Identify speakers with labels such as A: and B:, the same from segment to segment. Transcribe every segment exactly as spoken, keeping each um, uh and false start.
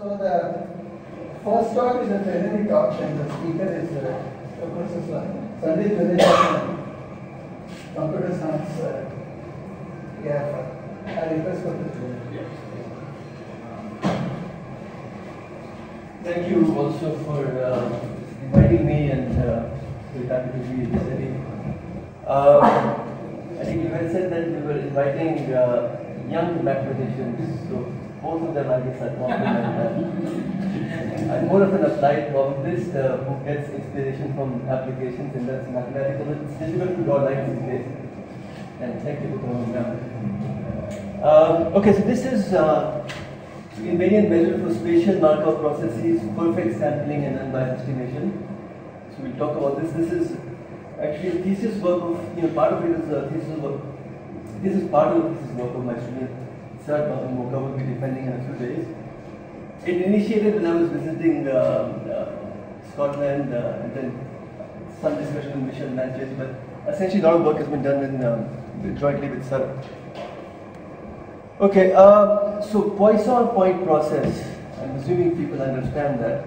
A: So the first talk is a plenary talk, and the speaker is uh, Professor Sandeep, Juneja, computer science. Uh, yeah, I request for this.
B: Thank you also for uh, inviting me, and uh, we're happy to be in the city. Uh, I think you had said that we were inviting uh, young mathematicians, so both of them I guess are compliment. I'm more of an applied problemist uh, who gets inspiration from applications, and that's mathematical. It's difficult to draw lines these days. And thank you for coming down. Um, okay, so this is uh, invariant measure for spatial markov processes, perfect sampling and unbiased estimation. So we'll talk about this. This is actually a thesis work of, you know, part of it is a thesis work. This is part of the thesis work of my student, Sir Moka will be defending in a few days. It initiated when I was visiting uh, uh, Scotland, uh, and then some discussion in Michel Manchester, but essentially a lot of work has been done in, um, jointly with Sir. Okay, uh, so Poisson point process, I'm assuming people understand that.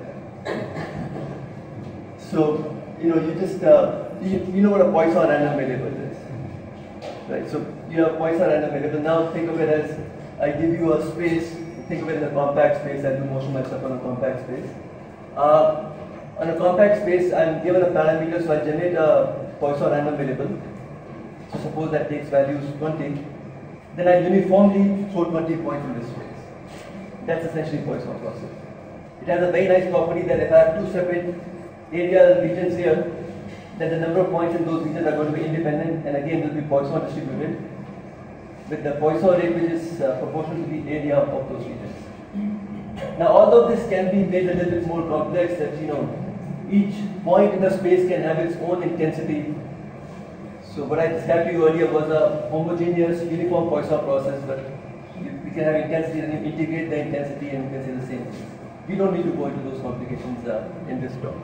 B: So, you know, you just, uh, you, you know what a Poisson random variable is, right? So you have Poisson random variable. Now think of it as, I give you a space, think of it in a compact space, I do most of my stuff on a compact space. Uh, on a compact space, I'm given a parameter, so I generate a Poisson random variable. So suppose that takes values twenty. Then I uniformly throw twenty points in this space. That's essentially Poisson process. It has a very nice property that if I have two separate area regions here, then the number of points in those regions are going to be independent, and again will be Poisson distributed, with the Poisson rate which is uh, proportional to the area of those regions. Now although this can be made a little bit more complex, that you know each point in the space can have its own intensity. So what I described to you earlier was a homogeneous uniform Poisson process, but we can have intensity and you integrate the intensity and you can say the same thing. We don't need to go into those complications uh, in this talk.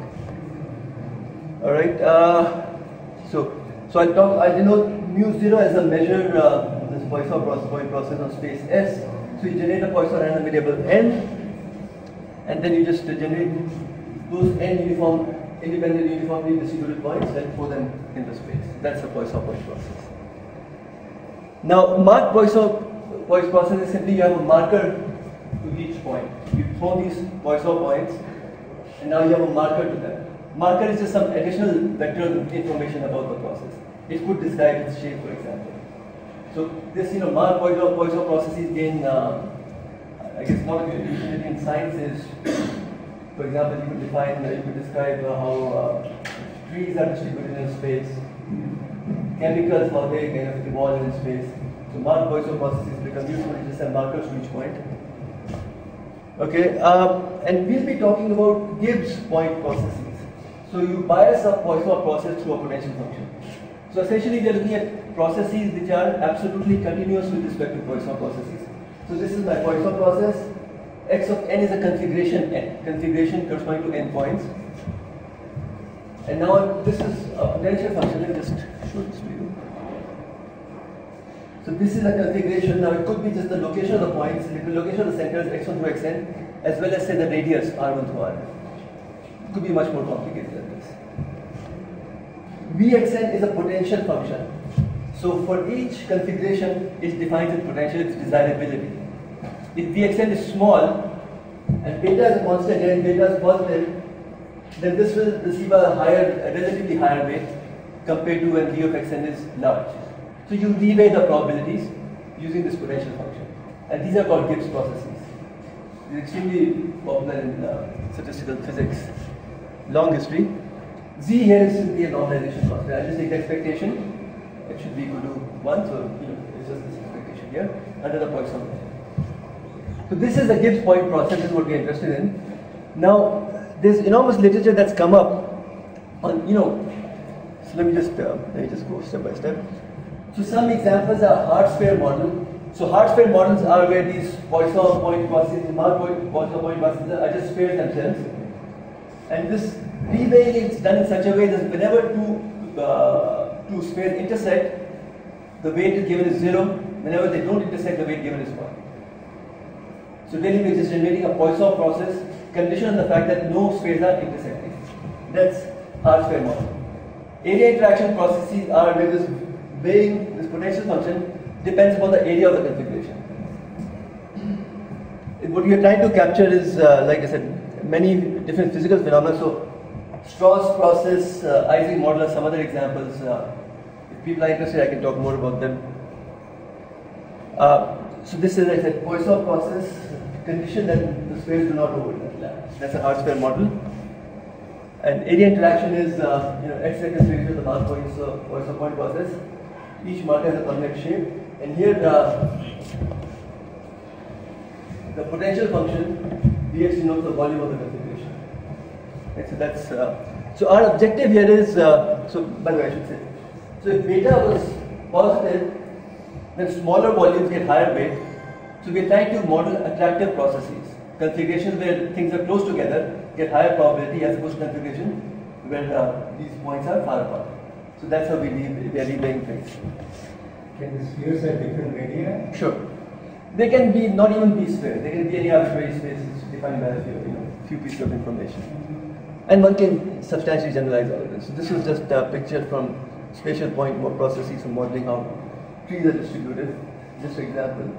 B: All right. Uh, so so I'll talk. I denote mu zero as a measure uh, this Poisson process, point process on space S. So you generate a Poisson random variable n, and then you just uh, generate those n uniform, independent, uniformly distributed points and throw them in the space. That's the Poisson point process. Now, marked Poisson point process is simply you have a marker to each point. You throw these Poisson points, and now you have a marker to them. Marker is just some additional vector information about the process. It could describe its shape, for example. So this, you know, marked Poisson, Poisson processes gain, uh, I guess, one of your utility in science is, for example, you could define, uh, you could describe uh, how uh, trees are distributed in space, chemicals, how they kind of evolve in space. So marked Poisson processes become useful to just have markers to each point. Okay, um, and we'll be talking about Gibbs point processes. So you bias a Poisson process through a potential function. So essentially we are looking at processes which are absolutely continuous with respect to Poisson processes. So this is my Poisson process. X of n is a configuration n. Configuration corresponding to n points. And now this is a potential function. Let me just show this to you. So this is a configuration. Now it could be just the location of the points, the location of the centers x one through xn, as well as say the radius r one through rn. It could be much more complicated than this. Vxn is a potential function. So for each configuration, it defines its potential, its desirability. If Vxn is small and beta is a constant and beta is positive, then this will receive a higher, a relatively higher weight compared to when V of xn is large. So you reweigh the probabilities using this potential function. And these are called Gibbs processes. They're extremely popular in uh, statistical physics. Long history. Z here is simply a normalization constant. I just take the expectation. It should be equal to one, so you know, it's just this expectation here under the Poisson function. So this is the Gibbs point process, this is what we're interested in. Now, there's enormous literature that's come up on, you know, so let me just, uh, let me just go step by step. So some examples are hard-sphere model. So hard-sphere models are where these Poisson point processes, marked Poisson point processes are just spheres themselves. And this reweighing is done in such a way that whenever two, uh, two spheres intersect, the weight is given is zero. Whenever they don't intersect, the weight given is one. So really we're just generating a Poisson process conditioned on the fact that no spheres are intersecting. That's R square model. Area interaction processes are where this weighing, this potential function depends upon the area of the configuration. What we are trying to capture is, uh, like I said, many different physical phenomena. So Strauss process, uh, Ising model are some other examples. Uh, if people are interested, I can talk more about them. Uh, so this is, like I said, Poisson process condition that the spheres do not overlap. That's an R square model. And area interaction is, uh, you know, x configuration of the mark points of Poisson point process. Each marker has a convex shape, and here uh, the potential function dx denotes the volume of the configuration. Right, so that's uh, so our objective here is uh, so. By the way, I should say, so if beta was positive, then smaller volumes get higher weight. So we're trying to model attractive processes, configurations where things are close together get higher probability as opposed to configuration where uh, these points are far apart. So that's how we we are relaying things.
C: Can the spheres have different radii?
B: Sure. They can be not even be spheres. They can be any arbitrary spaces defined by a few, you know, few pieces of information. And one can substantially generalize all of this. So this is just a picture from spatial point processes for modeling how trees are distributed. Just an example.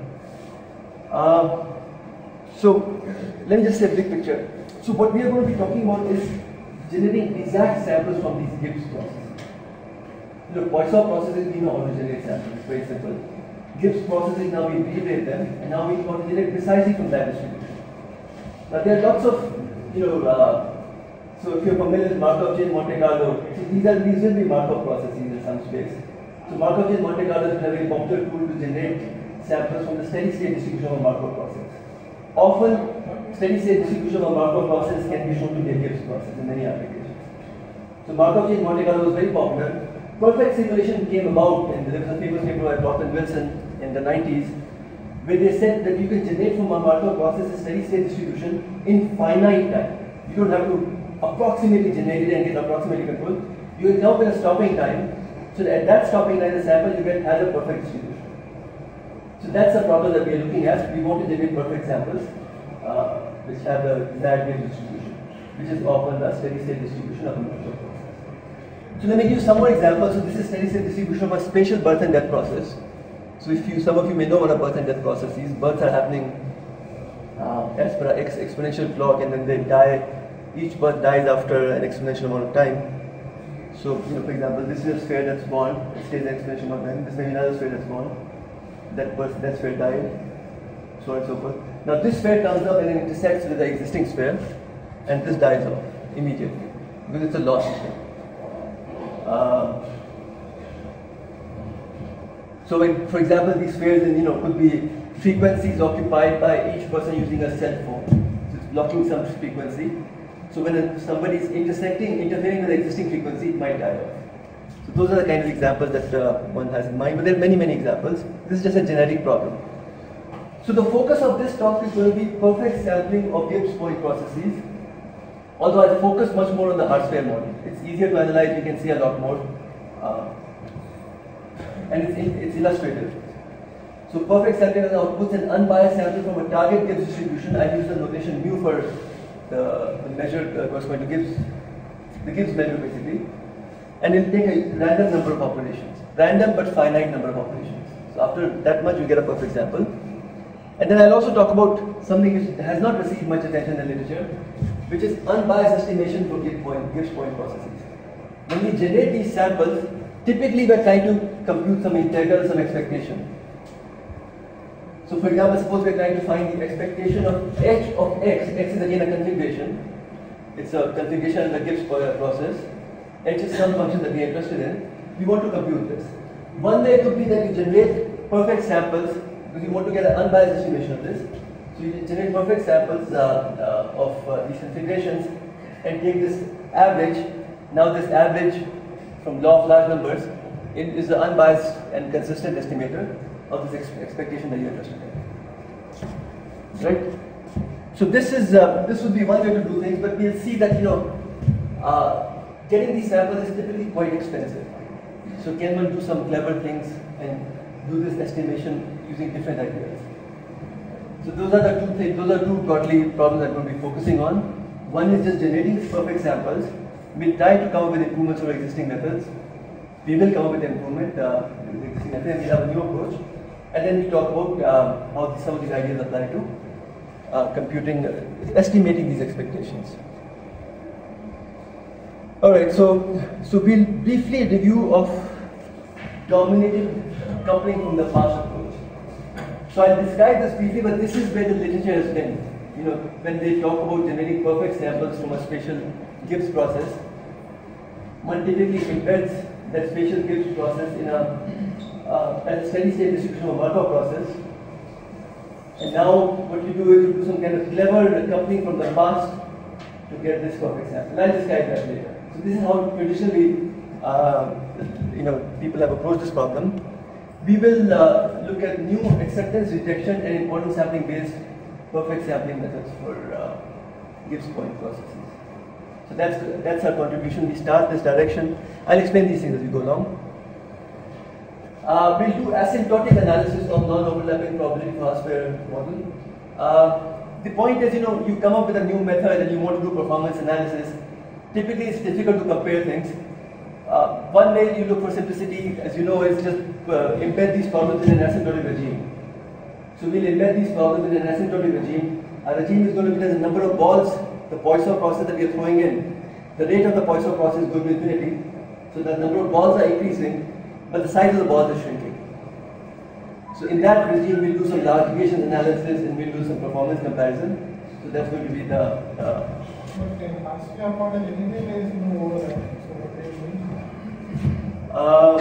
B: Uh, so let me just say a big picture. So what we are going to be talking about is generating exact samples from these Gibbs processes. You know, Poisson processes, we know how to generate samples. It's very simple. Gibbs processes, now we reweight them, and now we want to generate precisely from that distribution. Now there are lots of, you know, uh, so if you're familiar with Markov chain Monte Carlo, so these are these will be Markov processes in some space. So Markov chain Monte Carlo is a very popular tool to generate samples from the steady state distribution of a Markov process. Often, steady state distribution of a Markov process can be shown to be a Gibbs process in many applications. So Markov chain Monte Carlo was very popular. Perfect simulation came about, and there was a famous paper by Prof and Wilson in the nineties, where they said that you can generate from a Markov process a steady state distribution in finite time. You don't have to approximately generate it and get approximately control. You can come up with a stopping time, so that at that stopping time, the sample you get has a perfect distribution. So that's the problem that we are looking at. We want to generate perfect samples uh, which have the desired wave distribution, which is often the steady state distribution of a Markov process. So let me give you some more examples. So this is steady state distribution of a spatial birth and death process. So if you, some of you may know what a birth and death process is. Births are happening uh, as per an exponential clock, and then they die. Each birth dies after an exponential amount of time. So, you know, for example, this is a sphere that's born, it stays an exponential amount of time. This may be another sphere that's born. That birth, that sphere died, so on and so forth. Now this sphere comes up and it intersects with the existing sphere, and this dies off immediately because it's a lost sphere. Uh, so, when, for example, these spheres, you know, could be frequencies occupied by each person using a cell phone. So it's blocking some frequency. So when somebody is intersecting, interfering with the existing frequency, it might die off. So those are the kind of examples that uh, one has in mind. But there are many, many examples. This is just a generic problem. So the focus of this talk is going to be perfect sampling of Gibbs point processes. Although I'll focus much more on the R square model. It's easier to analyze, you can see a lot more. Uh, and it's, it's illustrative. So perfect sampling outputs an unbiased sample from a target Gibbs distribution. I use the notation mu for the, the measure uh, corresponding to Gibbs, the Gibbs measure basically. And it'll take a random number of operations. Random but finite number of operations. So after that much you get a perfect sample. And then I'll also talk about something which has not received much attention in the literature, which is unbiased estimation for Gibbs point, Gibbs point processes. When we generate these samples, typically we're trying to compute some integral, some expectation. So for example, suppose we're trying to find the expectation of h of x. X is again a configuration. It's a configuration in the Gibbs process. H is some function that we're interested in. We want to compute this. One way could be that you generate perfect samples because you want to get an unbiased estimation of this. So you generate perfect samples uh, uh, of uh, these configurations and take this average. Now this average from law of large numbers is the unbiased and consistent estimator of this ex expectation that you're interested in. Right? So this is uh, this would be one way to do things, but we'll see that, you know, uh, getting these samples is typically quite expensive. So can one do some clever things and do this estimation using different ideas? So those are the two things, those are two broadly problems I'm going to be focusing on. One is just generating perfect samples. We'll try to come up with improvements over existing methods. We will come up with improvement uh, with the existing method, and we'll have a new approach. And then we talk about uh, how some of these ideas apply to uh, computing, uh, estimating these expectations. Alright, so, so we'll briefly review of dominated coupling from the past approach. So I'll describe this briefly, but this is where the literature has been. You know, when they talk about generating perfect samples from a spatial Gibbs process, one typically embeds that spatial Gibbs process in a uh, at a steady state distribution of a markov process. And now what you do is you do some kind of clever coupling from the past to get this perfect sample. I'll describe that later. So this is how traditionally uh, you know, people have approached this problem. We will uh, look at new acceptance, rejection, and important sampling based perfect sampling methods for uh, Gibbs point processes. So that's that's our contribution. We start this direction. I'll explain these things as we go along. Uh, we'll do asymptotic analysis of non-overlapping probability Hausberg model. Uh, the point is, you know, you come up with a new method and you want to do performance analysis. Typically, it's difficult to compare things. Uh, one way you look for simplicity, as you know, is just uh, embed these problems in an asymptotic regime. So we'll embed these problems in an asymptotic regime. Our regime is going to be the number of balls, the Poisson process that we are throwing in. The rate of the Poisson process is going to infinity. So the number of balls are increasing, but the size of the balls is shrinking. So in that regime, we'll do some largification analysis and we'll do some performance comparison. So that's going to be the. Uh, uh,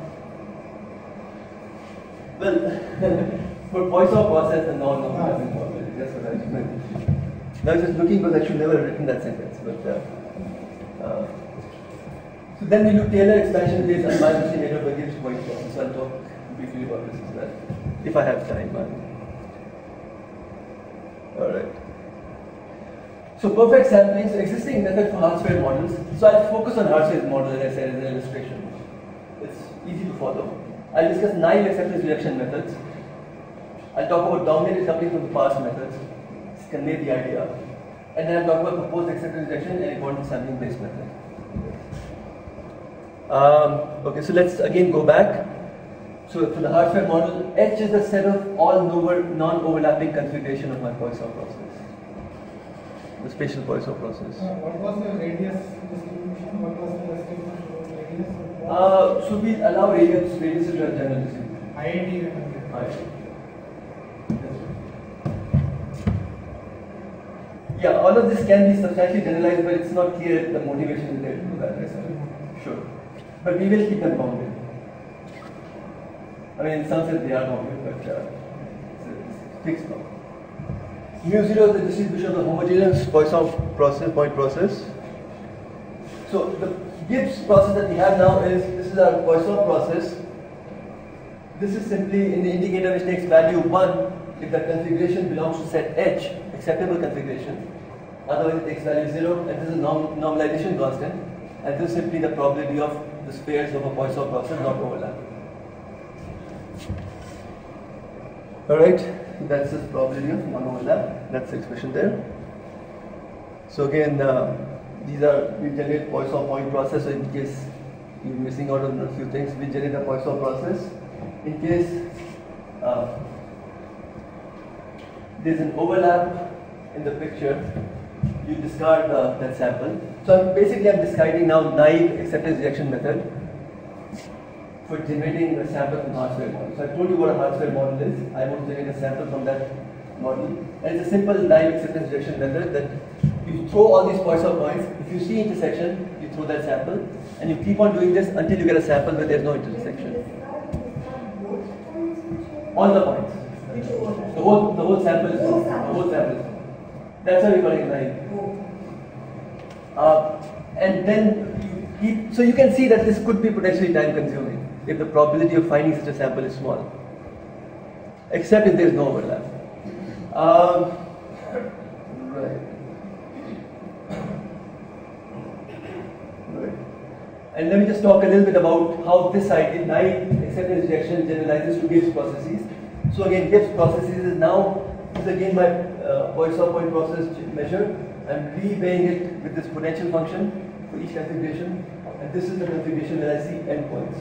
B: well, for Poisson process and non-overlapping probability, that's what I meant. Now I'm just looking because I should never have written that sentence, but. Uh, uh, So then we do Taylor expansion based unbiased made up by Gibbs point process. So I'll talk briefly about this as well, if I have time. Alright. So perfect sampling, so existing method for Hausberg models. So I'll focus on Hausberg's model as I said as an illustration. It's easy to follow. I'll discuss nine acceptance rejection methods. I'll talk about dominated coupling from the past methods. This convey the idea. And then I'll talk about proposed acceptance rejection and important sampling based method. Um, okay, so let's again go back. So for the Hausberg model, H is the set of all non-overlapping configuration of my Poisson process, the spatial Poisson process.
D: Uh, what was the radius distribution? What was the estimation of radius?
B: Uh, so we allow radius, radius to a general distribution.
D: I I T.
B: Yeah, all of this can be substantially generalized, but it's not clear the motivation is there to do that. Sure. But we will keep them bounded. I mean, in some sense they are bounded, but uh, it's, a, it's a fixed bound. Mu zero is the distribution of the homogeneous Poisson process, point process. So the Gibbs process that we have now is, this is our Poisson process. This is simply in the indicator which takes value one if the configuration belongs to set H, acceptable configuration. Otherwise it takes value zero, and this is a norm, normalization constant. And this is simply the probability of the spares of a Poisson process not overlapping. Alright, that's the probability of non-overlap. That's the expression there. So again, uh, these are, we generate Poisson point process, so in case you're missing out on a few things, we generate a Poisson process. In case uh, there's an overlap in the picture, you discard uh, that sample. So I'm basically I'm discarding now naive acceptance rejection method for generating a sample from Hausberg model. So I told you what a Hausberg model is. I want to generate a sample from that model. And it's a simple naive acceptance rejection method that you throw all these Poisson points. If you see intersection, you throw that sample, and you keep on doing this until you get a sample where there's no intersection. All the points. The whole the whole sample is wrong. The whole sample is wrong. That's how we call it naive. Uh, and then you keep, so you can see that this could be potentially time consuming if the probability of finding such a sample is small, except if there is no overlap. Um, right. Right. And let me just talk a little bit about how this idea, naive acceptance rejection, generalizes to Gibbs processes. So again, Gibbs processes is now is again my uh, Poisson point process measure. I'm reweighing it with this potential function for each configuration, and this is the configuration where I see endpoints.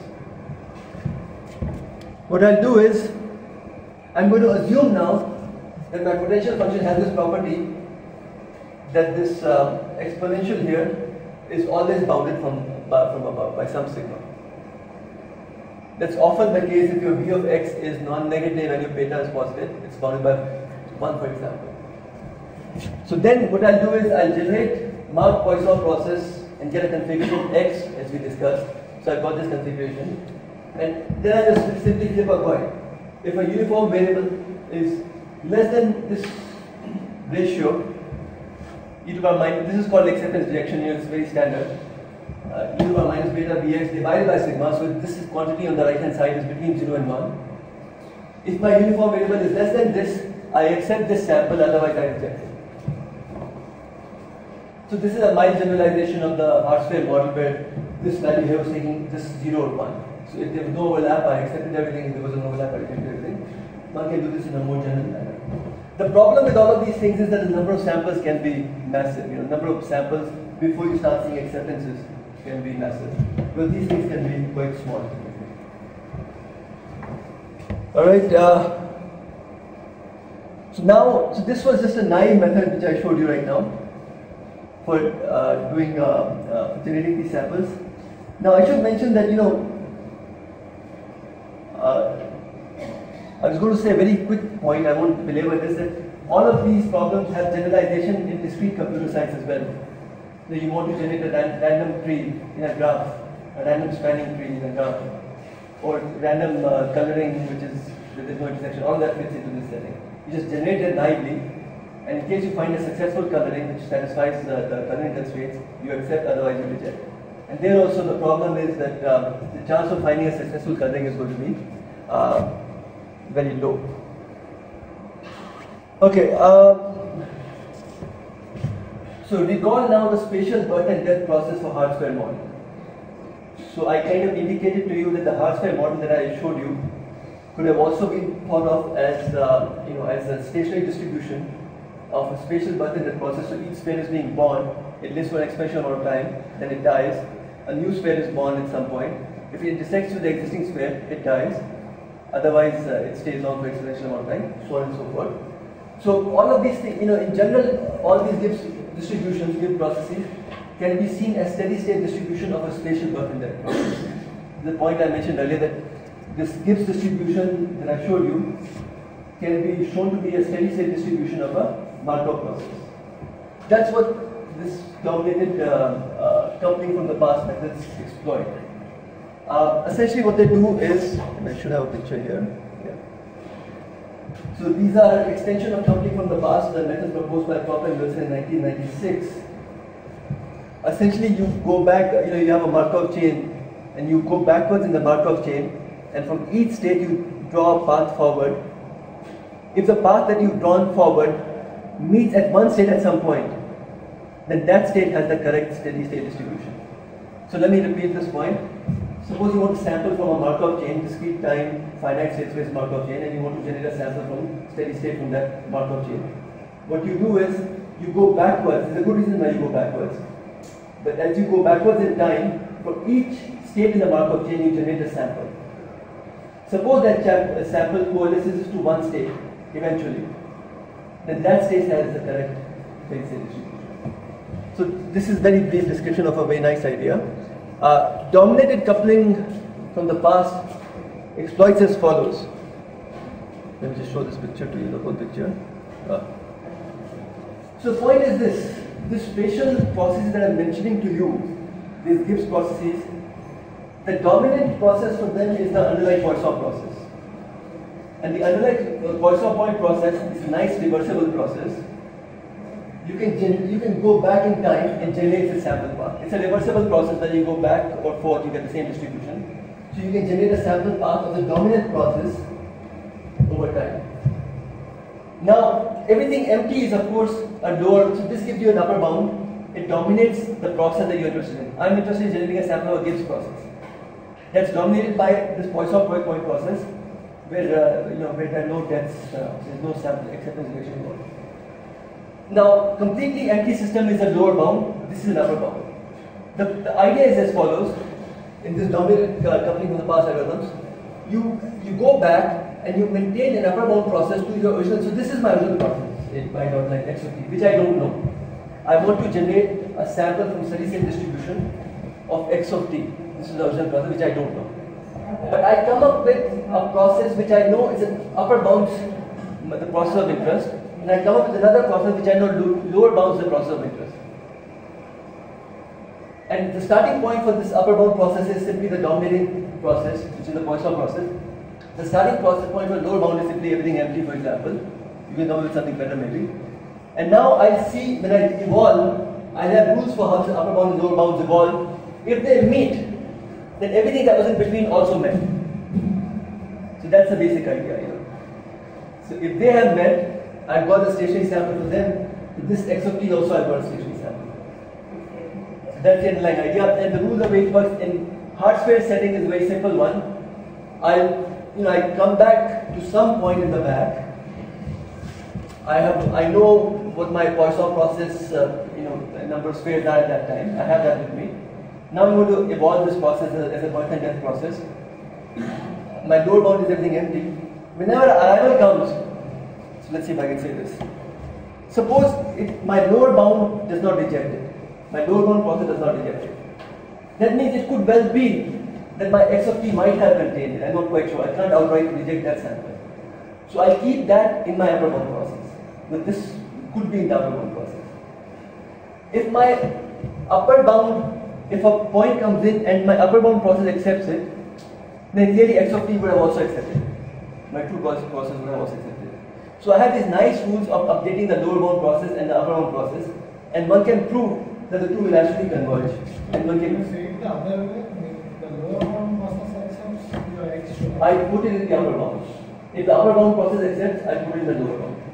B: What I'll do is, I'm going to assume now that my potential function has this property that this uh, exponential here is always bounded from, uh, from above by some sigma. That's often the case if your v of x is non-negative and your beta is positive. It's bounded by one, for example. So then what I'll do is I'll generate mark Poisson process and get a configuration x as we discussed. So I've got this configuration. And then I just simply flip a coin. If a uniform variable is less than this ratio, e to the power minus, this is called acceptance rejection here, it's very standard. Uh, e to the power minus beta bx divided by sigma, so this is quantity on the right hand side is between zero and one. If my uniform variable is less than this, I accept this sample, otherwise I reject it. So this is a mild generalization of the R-square model where this value here was taking just zero or one. So if there was no overlap, I accepted everything. If there was an overlap, I rejected everything. One can do this in a more general manner. The problem with all of these things is that the number of samples can be massive. You know, number of samples before you start seeing acceptances can be massive. But these things can be quite small. All right. Uh, so now, so this was just a naive method which I showed you right now for uh, doing uh, uh, generating these samples. Now I should mention that you know. Uh, I was going to say a very quick point, I won't belabor this, that all of these problems have generalization in discrete computer science as well. So you want to generate a ran random tree in a graph, a random spanning tree in a graph, or random uh, coloring which is, there is no intersection, all that fits into this setting. You just generate it naively, and in case you find a successful coloring which satisfies uh, the coloring constraints, you accept, otherwise you reject. And there also the problem is that uh, the chance of finding a successful coloring is going to be uh, very low. Okay, uh, so recall now the spatial birth and death process for hard-square model. So I kind of indicated to you that the hard-square model that I showed you could have also been thought of as uh, you know as a stationary distribution of a spatial birth and death process. So each sphere is being born, it lives for an exponential amount of time, then it dies. A new sphere is born at some point. If it intersects with the existing sphere, it dies. Otherwise, uh, it stays on for exponential amount of time, so on and so forth. So all of these things, you know, in general, all these Gibbs distributions, Gibbs processes, can be seen as steady-state distribution of a spatial birth and death process. The point I mentioned earlier that this Gibbs distribution that I showed you can be shown to be a steady-state distribution of a Markov process. That's what this dominated uh, uh, coupling from the past methods exploit. Uh, essentially what they do is, and I should have a picture here. Yeah. So these are extension of coupling from the past, the method proposed by Prof and Wilson in nineteen ninety-six. Essentially you go back, you know, you have a Markov chain and you go backwards in the Markov chain, and from each state you draw a path forward. If the path that you've drawn forward meets at one state at some point, then that state has the correct steady state distribution. So let me repeat this point. Suppose you want to sample from a Markov chain, discrete time, finite state space Markov chain, and you want to generate a sample from steady state from that Markov chain. What you do is, you go backwards. There's a good reason why you go backwards. But as you go backwards in time, for each state in the Markov chain, you generate a sample. Suppose that sample coalesces to one state, eventually. Then that state has the correct steady state distribution. So this is very brief description of a very nice idea. Uh, dominated coupling from the past exploits as follows. Let me just show this picture to you, the whole picture. Uh, so the point is this, this spatial processes that I'm mentioning to you, these Gibbs processes, the dominant process for them is the underlying Poisson process. And the underlying uh, Poisson point process is a nice reversible process. You can, you can go back in time and generate the sample path. It's a reversible process that you go back or forth, you get the same distribution. So you can generate a sample path of the dominant process over time. Now, everything empty is of course a lower, so this gives you an upper bound. It dominates the process that you're interested in. I'm interested in generating a sample of a Gibbs process. That's dominated by this Poisson point point process. where uh, you know where there are no deaths, uh, there's no sample acceptance rejection involved. Now, completely empty system is a lower bound. This is an upper bound. The, the idea is as follows: in this dominant uh, coupling from the past algorithms, you you go back and you maintain an upper bound process to your original. So this is my original process in my outline x of t, which I don't know. I want to generate a sample from steady state distribution of x of t. This is the original process, which I don't know. But I come up with a process which I know is an upper bounds the process of interest, and I come up with another process which I know lower bounds the process of interest. And the starting point for this upper bound process is simply the dominating process, which is the Poisson process. The starting process point for lower bound is simply everything empty, for example. You can come up with something better maybe. And now I see when I evolve, I have rules for how the upper bound and lower bounds evolve. If they meet, then everything that was in between also met. So that's the basic idea, you know. So if they have met, I've got a stationary sample for them. With this x of t also I've got a stationary sample. So that's the underlying idea. And the rules of way it works in hard sphere setting is a very simple one. I'll, you know, I come back to some point in the back. I have, I know what my Poisson process, uh, you know, the number of spheres are at that time. I have that with me. Now I'm going to evolve this process as, as a Poisson death process. My lower bound is everything empty. Whenever arrival comes, so let's see if I can say this. Suppose if my lower bound does not reject it. My lower bound process does not reject it. That means it could well be that my x of t might have contained it. I'm not quite sure. I can't outright reject that sample. So I'll keep that in my upper bound process. But this could be in the upper bound process. If my upper bound, if a point comes in and my upper bound process accepts it, then clearly x of t would have also accepted it. My true process would have also accepted it. So I have these nice rules of updating the lower bound process and the upper bound process, and one can prove that the two will actually converge. And one can
D: say it the other way, the lower bound process accepts your x.
B: I put it in the upper bound. If the upper bound process accepts, I put it in the lower bound.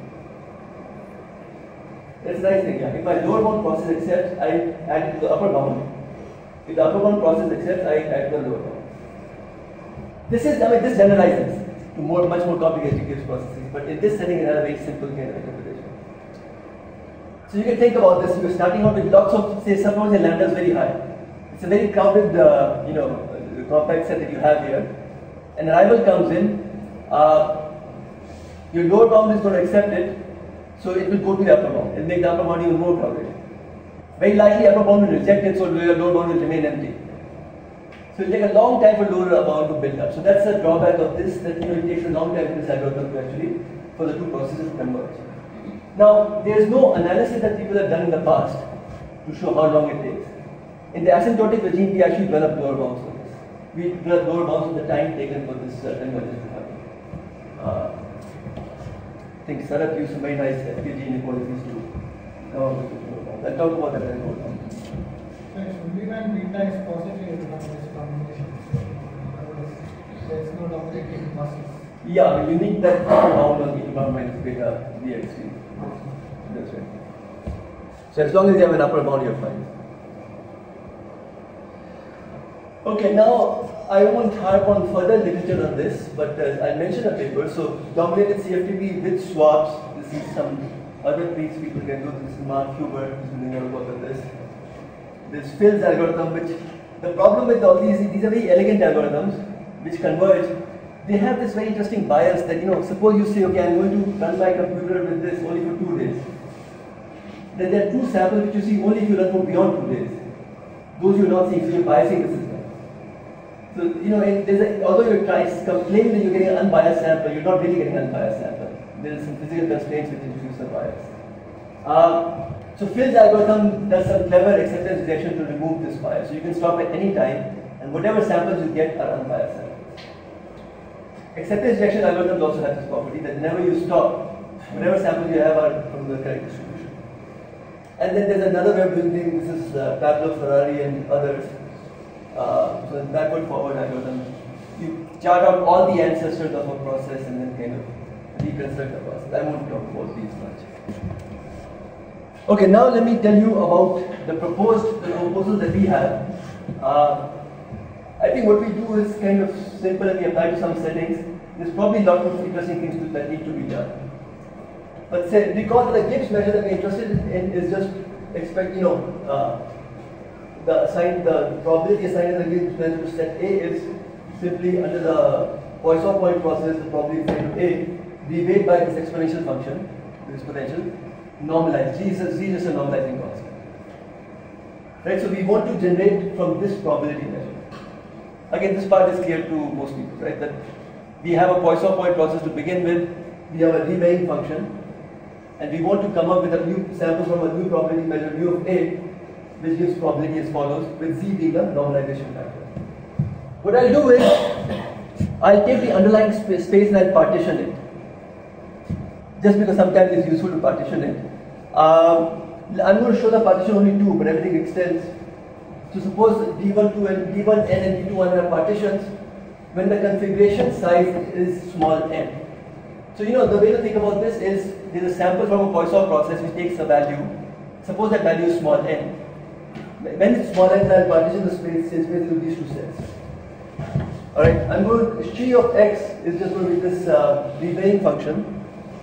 B: That's a nice thing, yeah. If my lower bound process accepts, I add it to the upper bound. If the upper bound process accepts, I add to the lower bound. This is, I mean, this generalizes to more, much more complicated case processes, but in this setting, it has a very simple kind of interpretation. So you can think about this. You're starting out with lots of, say, suppose your lambda is very high. It's a very crowded, uh, you know, compact set that you have here. An arrival comes in. Uh, your lower bound is going to accept it. So it will go to the upper bound and make the upper bound even more crowded. Very likely upper bound will reject it, so your lower bound will remain empty. So it will take a long time for lower bound to build up. So that's the drawback of this, that you know, it takes a long time for this algorithm to actually, for the two processes to converge. Now, there is no analysis that people have done in the past to show how long it takes. In the asymptotic regime, we actually developed lower bounds for this. We developed lower bounds for the time taken for this uh, convergence to happen. Uh, I think Sarat used some very nice F P G inequalities to come up with lower bounds. I'll talk about that in a moment.
D: So it should be when beta is positive on this combination. There is no dominating process.
B: Yeah, you need that bound on e to the power minus beta dxt. That's right. So as long as you have an upper bound, you're fine. Okay, now I won't harp on further literature on this, but uh, I'll mention a paper. So dominated C F T P with swaps. This is some other tricks people can do. This is Mark Huber is doing a work on this. This Phil's algorithm, which the problem with all these, these are very elegant algorithms which converge. They have this very interesting bias that, you know, suppose you say, okay, I'm going to run my computer with this only for two days. Then there are two samples which you see only if you run for beyond two days. Those you're not seeing, so you're biasing the system. So, you know, there's a, although you're trying, claiming that you're getting an unbiased sample, you're not really getting an unbiased sample. There are some physical constraints which introduce a bias. Uh, so Phil's algorithm does some clever acceptance rejection to remove this bias. So you can stop at any time, and whatever samples you get are unbiased samples. Acceptance rejection algorithms also have this property that whenever you stop, whatever samples you have are from the correct distribution. And then there's another way of doing things. This is uh, Pablo Ferrari and others. Uh, so backward forward algorithm. You chart out all the ancestors of a process and then kind of reconstruct the process. I won't talk about these much. Okay, now let me tell you about the proposed the proposal that we have. Uh, I think what we do is kind of simple and we apply to some settings. there's probably a lot of interesting things to, that need to be done. But say, recall that the Gibbs measure that we're interested in is just expect, you know, uh, the assign the probability assigned in the Gibbs measure to set A is simply under the Poisson point process, the probability assigned to A, we weight by this exponential function, this potential, normalized. G is, a, G is just a normalizing constant. Right, so we want to generate from this probability measure. Again, this part is clear to most people, right? That we have a Poisson point process to begin with, we have a reweighing function, and we want to come up with a new sample from a new probability measure mu of A, which gives probability as follows, with Z being the normalization factor. What I'll do is, I'll take the underlying sp space and I'll partition it. Just because sometimes it's useful to partition it. Um, I'm going to show the partition only two, but everything extends. So suppose D one, two, and D one n and D two, one are partitions when the configuration size is small n. So you know, the way to think about this is, there's a sample from a Poisson process which takes a value. Suppose that value is small n. When it's small n, I'll partition the space, space into these two sets. Alright, I'm going to, G of x is just going to be this uh, reweighing function.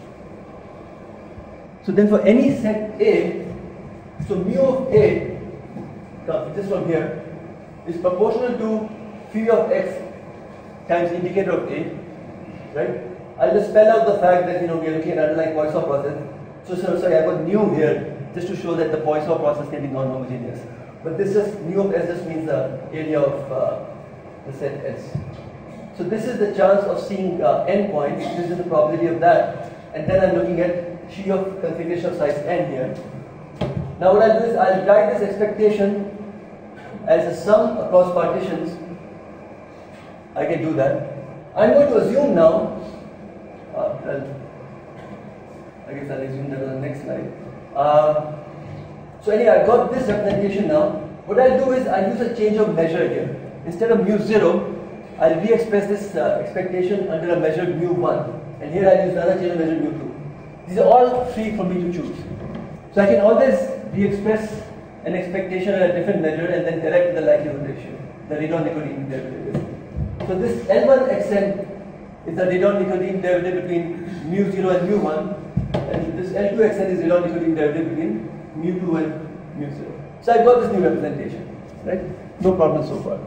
B: So then for any set A, so mu of A, just from here, is proportional to phi of x times indicator of A, right? I'll just spell out the fact that, you know, we are looking at underlying Poisson process. So, so sorry, I got nu here, just to show that the Poisson process can be non-homogeneous. But this just, nu of S just means the area of uh, the set S. So this is the chance of seeing uh, n points, this is the probability of that, and then I'm looking at chi of configuration of size n here. Now what I'll do is I'll write this expectation as a sum across partitions. I can do that. I'm going to assume now, uh, well, I guess I'll assume that on the next slide. Uh, so anyway, I've got this representation now. What I'll do is I'll use a change of measure here. Instead of mu zero, I'll re-express this uh, expectation under a measure mu one. And here I'll use another change of measure mu two. These are all free for me to choose. So I can always re-express an expectation at a different measure and then correct the likelihood ratio, the Radon-Nikodym derivative. So this L one X N is the Radon-Nikodym derivative between mu zero and mu one, and this L two X N is Radon-Nikodym derivative between mu two and mu zero. So I've got this new representation, right? No problem so far.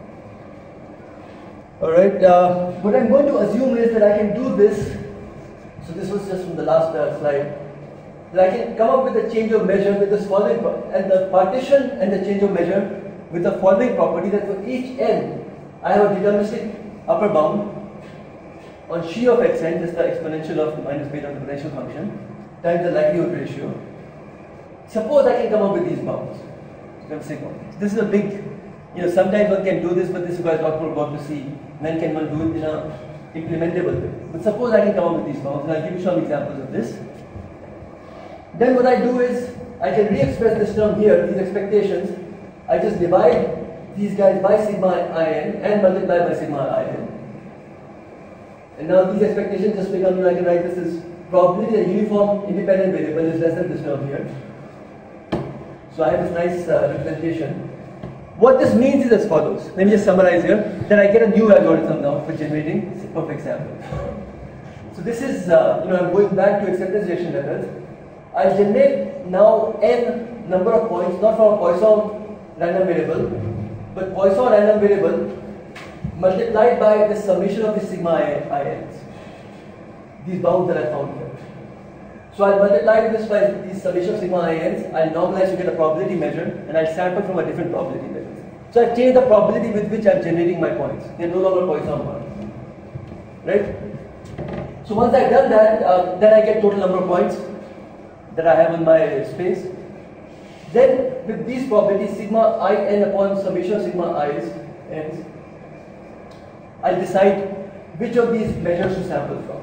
B: Alright, uh, what I'm going to assume is that I can do this. So this was just from the last uh, slide. That I can come up with a change of measure with this following, and the partition and the change of measure with the following property, that for each n, I have a deterministic upper bound on chi of xn, just the exponential of minus beta of the potential function, times the likelihood ratio. Suppose I can come up with these bounds. This is a big, you know, sometimes one can do this, but this requires a lot more work to see. When can one do it in a implementable way? But suppose I can come up with these bounds, and I'll give you some examples of this. Then what I do is, I can re-express this term here, these expectations. I just divide these guys by sigma in and multiply by sigma in. And now these expectations just become, you know, I can write this as probability a uniform independent variable is less than this term here. So I have this nice uh, representation. What this means is as follows. Let me just summarize here. Then I get a new algorithm now for generating perfect samples. So this is, uh, you know, I'm going back to acceptance rejection methods. I'll generate now n number of points, not from a Poisson random variable, but Poisson random variable multiplied by the summation of the sigma ins. These bounds that I found here. So I'll multiply this by the summation of sigma ins, I'll normalize to get a probability measure, and I'll sample from a different probability measure. So I've changed the probability with which I'm generating my points. They're no longer Poisson ones. Right? So once I've done that, uh, then I get total number of points that I have in my space. Then with these probabilities, sigma in upon summation of sigma i's, ends, I'll decide which of these measures to sample from.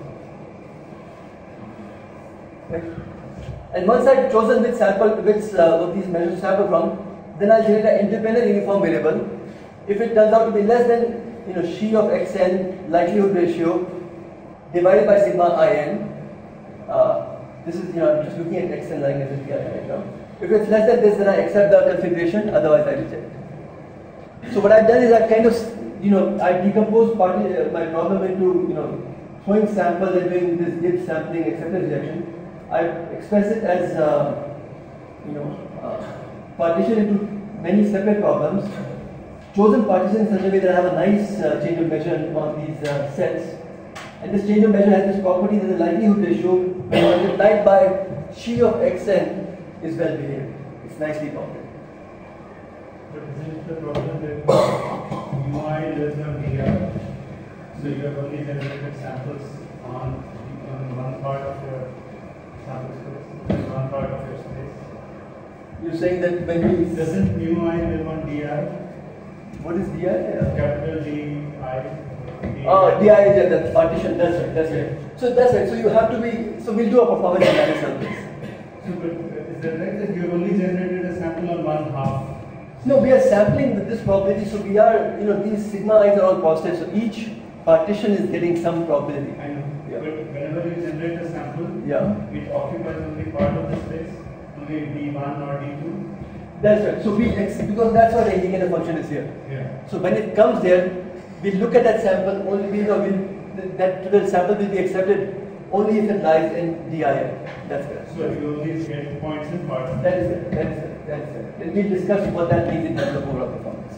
B: Right? And once I've chosen which sample, which uh, of these measures to sample from, then I'll generate an independent uniform variable. If it turns out to be less than, you know, chi of xn likelihood ratio divided by sigma in, uh, this is, you know, I'm just looking at xn lying as it right now. If it's less than this, then I accept the configuration, otherwise I reject. So what I've done is I've kind of, you know, I decomposed partly uh, my problem into, you know, showing sample and doing this dip sampling acceptance rejection, I express it as uh, you know uh, partition into many separate problems, chosen partition in such a way that I have a nice uh, change of measure on these uh, sets, and this change of measure has this property that the likelihood ratio when multiplied by chi of xn is well behaved. It's nicely bounded.
C: But isn't the problem that mu I less than di? So you have only generated samples on, on one part of your sample space, and one part of your space.
B: You're saying that when we
C: Doesn't mu I live on di?
B: what is di? Yeah.
C: Capital D I. D
B: Oh, di is that partition. That's right. That's right. So that's right. So you have to be. So we'll do a performance analysis of this.
C: So, but is that right that you have only generated a sample on one half?
B: No, we are sampling with this probability. So we are, you know, these sigma i's are all positive. So each partition is getting some probability.
C: I know.
B: Yeah.
C: But whenever you generate a sample,
B: Yeah.
C: it occupies only part of the space, only D one or D two.
B: That's right. So we ex because that's why the indicator function is here.
C: Yeah.
B: So when it comes there, we look at that sample only. We know we'll, that the sample will be accepted only if it lies in di. That's correct.
C: So you only get points in part of
B: That is it. That is it. That is it. And we'll discuss what that means in terms of overall performance.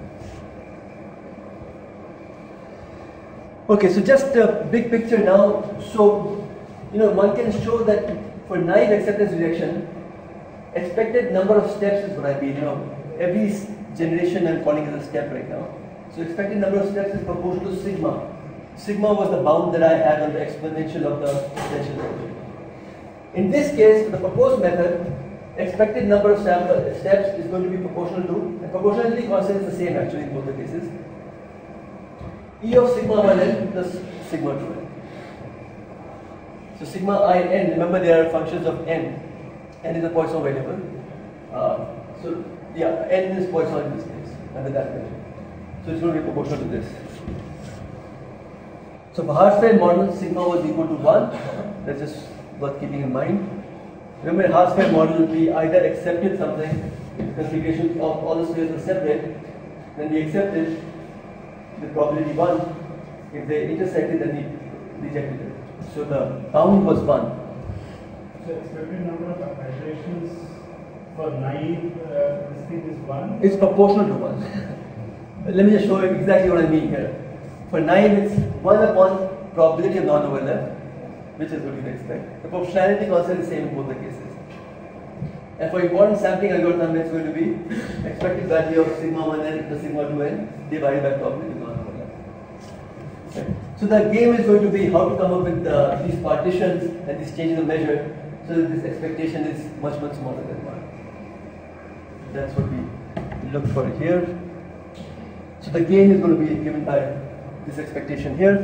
B: Okay, so just a big picture now. So, you know, one can show that for naive acceptance rejection, expected number of steps is what I mean. You know, every generation I'm calling it a step right now. So expected number of steps is proportional to sigma. Sigma was the bound that I had on the exponential of the potential function. In this case, for the proposed method, expected number of sample steps is going to be proportional to, and proportionality constant is the same actually in both the cases. E of sigma one n plus sigma two n. So sigma I n, remember there are functions of n. N is a Poisson variable. Uh, so yeah, n is Poisson in this case, under that measure. So it's going to be proportional to this. So for Hart-Sphere model, sigma was equal to one. That's just worth keeping in mind. Remember in Hart-Sphere model, we either accepted something, if the configuration of all the spheres were separate, then we accepted the probability one. If they intersected, then we rejected it. So the bound was one.
C: So expected number of iterations for naive, uh, this thing is one?
B: It's proportional to one. Let me just show you exactly what I mean here. For naive, it's one upon probability of non-overlap, which is what you'd expect. The proportionality constant is the same in both the cases. And for important sampling algorithm, it's going to be expected value of sigma one n plus sigma two n divided by probability of non-overlap. Okay. So the game is going to be how to come up with uh, these partitions and these changes of measure so that this expectation is much, much smaller than one. That's what we look for here. So the gain is going to be given by this expectation here.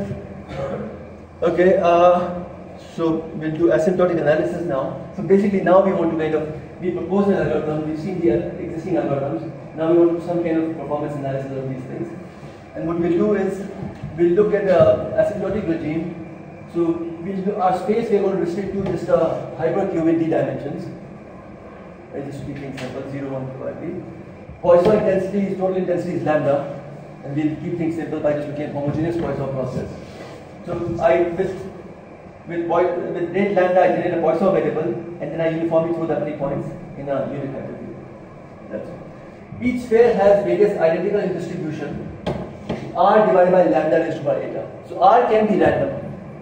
B: Okay, uh, so we'll do asymptotic analysis now. So basically now we want to kind of, we propose an algorithm, we've seen the existing algorithms, now we want to do some kind of performance analysis of these things. And what we'll do is, we'll look at the asymptotic regime. So we'll do our space we're going to restrict to just a hypercube in d dimensions. I just keep things simple, zero, one, two, three. Poisson intensity is, total intensity is lambda. And we'll keep things simple by just looking at homogeneous Poisson process. So I, with, with, with rate lambda, I generate a Poisson variable, and then I uniformly throw that many points in a unit hypercube. That's it. Each sphere has various identical in distribution. R divided by lambda raised to power eta. So R can be random,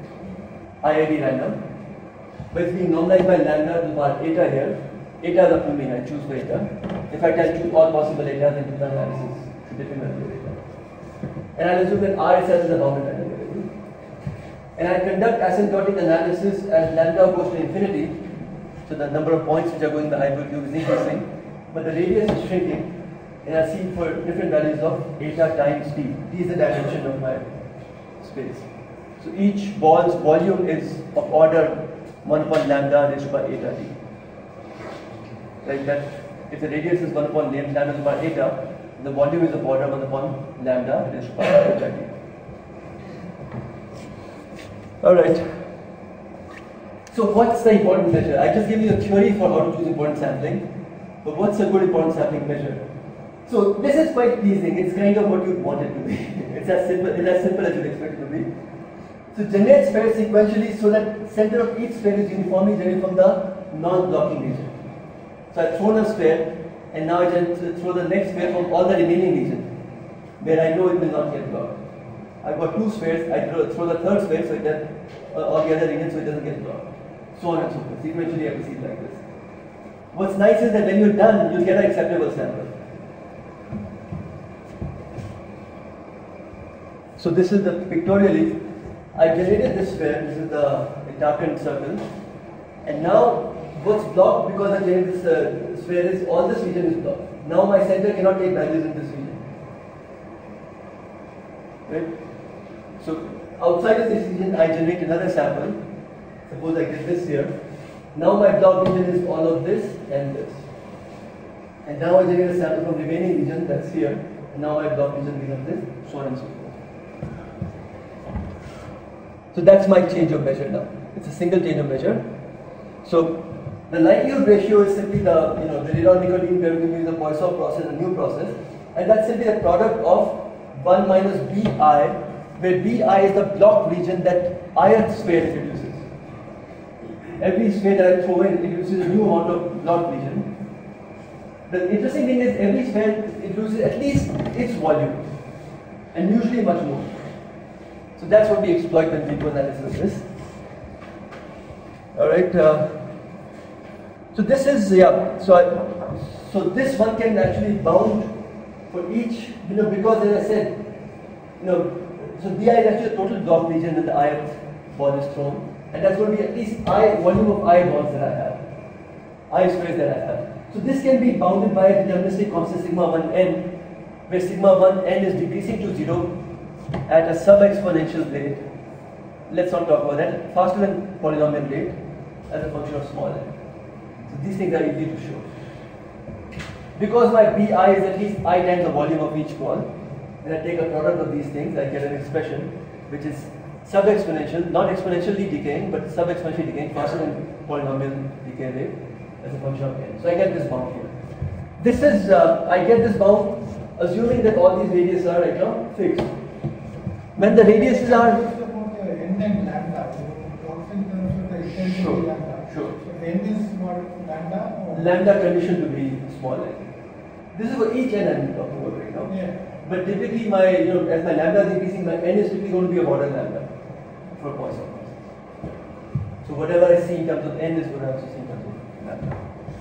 B: I I D random, but it's being normalized by lambda to the power eta here. Eta is up to me, I choose for eta. In fact, I choose all possible etas and do the analysis to determine the eta. And I'll assume that R itself is a bounded random variable. And I conduct asymptotic analysis as lambda goes to infinity. So the number of points which are going in the hypercube is increasing, but the radius is shrinking. And I see for different values of eta times d. D is the dimension of my space. So each ball's volume is of order one upon lambda raised to power eta d. Like that, if the radius is one upon lambda raised to power eta, the volume is of order one upon lambda raised to power eta d. Alright. So what's the important measure? I just gave you a theory for how to choose important sampling. But what's a good important sampling measure? So this is quite pleasing. It's kind of what you want it to be. It's as simple, it's as simple as you'd expect it to be. So generate spheres sequentially so that center of each sphere is uniformly generated from the non-blocking region. So I've thrown a sphere, and now I just throw the next sphere from all the remaining region, where I know it will not get blocked. I've got two spheres, I throw, throw the third sphere so that uh, all the other regions so it doesn't get blocked. So on and so forth. Sequentially I proceed like this. What's nice is that when you're done, you'll get an acceptable sample. So this is the pictorially, I generated this sphere, this is the darkened circle, and now what's blocked because I generated this uh, sphere is all this region is blocked. Now my center cannot take values in this region. Right? So outside of this region I generate another sample. Suppose I get this here. Now my block region is all of this and this. And now I generate a sample from remaining region that's here. And now my block region becomes this, so on and so forth. So that's my change of measure now. It's a single change of measure. So the likelihood ratio is simply the, you know, the Ramanujan where we use the Poisson process, a new process. And that's simply the product of one minus Bi, where Bi is the block region that ith sphere introduces. Every sphere that I throw in introduces a new amount of block region. The interesting thing is every sphere introduces at least its volume, and usually much more. So that's what we exploit when we do analysis of this. Alright, uh, so this is, yeah, so I, so this one can actually bound for each, you know, because as I said, you know, so Bi is actually a total block region when the ith ball is thrown, and that's going to be at least I volume of I balls that I have, I squares that I have. So this can be bounded by a deterministic constant sigma one n, where sigma one n is decreasing to zero at a sub-exponential rate. Let's not talk about that. Faster than polynomial rate as a function of small n. So these things are easy to show. Because my Bi is at least I times the volume of each ball, and I take a product of these things, I get an expression which is sub-exponential, not exponentially decaying, but sub-exponentially decaying faster than polynomial decay rate as a function of n. So I get this bound here. This is, uh, I get this bound assuming that all these radiuses are right now fixed. When the radiuses are...
D: N and lambda, so talks in terms of the intensity
B: Sure,
D: lambda.
B: sure.
D: So n is what, lambda? Or
B: Lambda condition to be small n. This is for each n I'm talking about right now.
D: Yeah.
B: But typically my, you know, as my lambda is increasing, my n is typically going to be a order lambda for Poisson process. So whatever I see in terms of n is what I also see in terms of lambda.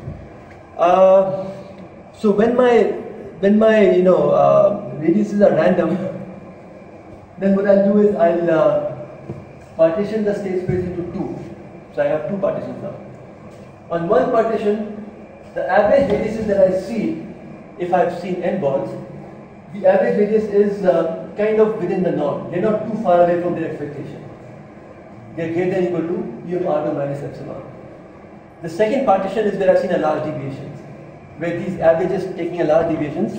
B: Uh, so when my, when my, you know, uh, radiuses are random, then what I'll do is I'll uh, partition the state space into two. So I have two partitions now. On one partition, the average radiuses that I see, if I've seen n balls, the average radius is uh, kind of within the norm. They're not too far away from their expectation. They're greater than equal to u of r one minus epsilon. The second partition is where I've seen a large deviations, where these averages taking a large deviations.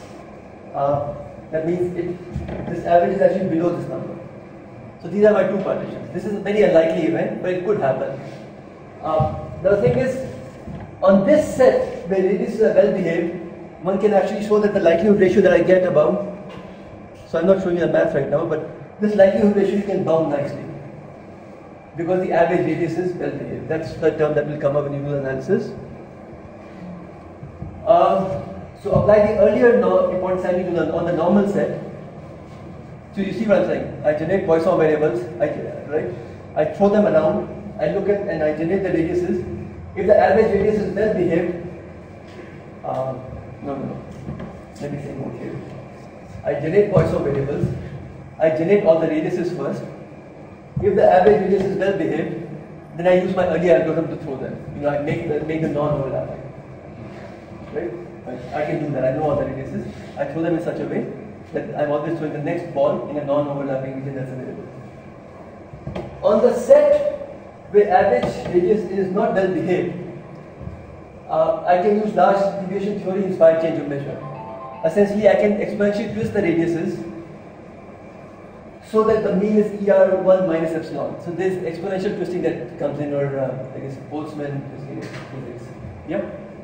B: Uh, that means it, this average is actually below this number. So these are my two partitions. This is a very unlikely event, but it could happen. Uh, the thing is, on this set where radiuses are well behaved, one can actually show that the likelihood ratio that I get above, so I'm not showing you the math right now, but this likelihood ratio you can bound nicely because the average radius is well behaved. That's the term that will come up when you do the analysis. Uh, so apply the earlier no, important signing to the, on the normal set. So you see what I'm saying? I generate Poisson variables, I, right? I throw them around, I look at and I generate the radiuses. If the average radius is well behaved, uh, no, no, no. Let me say more here. I generate Poisson variables. I generate all the radiuses first. If the average radius is well behaved, then I use my earlier algorithm to throw them. You know, I make the, make them non-overlapping. Right? I can do that. I know all the radiuses. I throw them in such a way that I'm always throwing the next ball in a non-overlapping region that's available. On the set where average radius is not well behaved, Uh, I can use large deviation theory inspired change of measure. Essentially, I can exponentially twist the radiuses so that the mean is E R one minus epsilon. So there's exponential twisting that comes in, or uh, I guess Boltzmann physics. Yep.